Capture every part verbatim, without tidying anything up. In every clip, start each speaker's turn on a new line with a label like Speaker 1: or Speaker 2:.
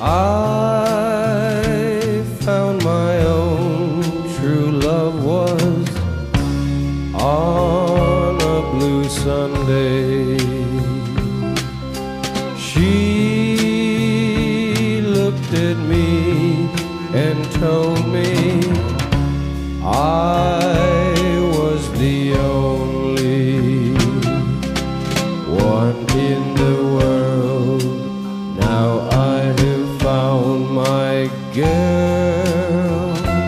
Speaker 1: I found my own true love was on a blue Sunday. She looked at me and told me I was the only one in the world. Now I have found my girl.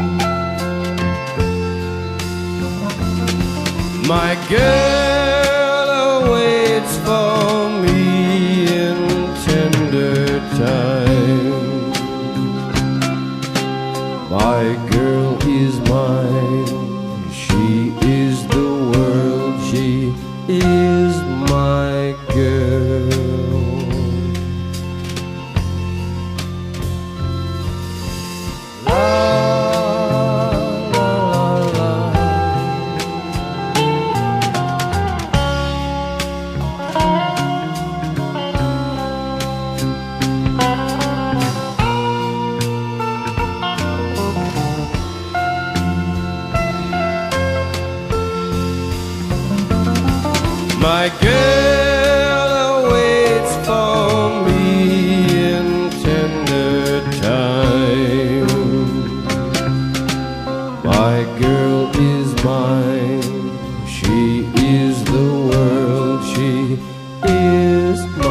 Speaker 1: My girl awaits for me in tender time. My girl is mine. She is the world. She is my girl. My girl awaits for me in tender time. My girl is mine. She is the world. She is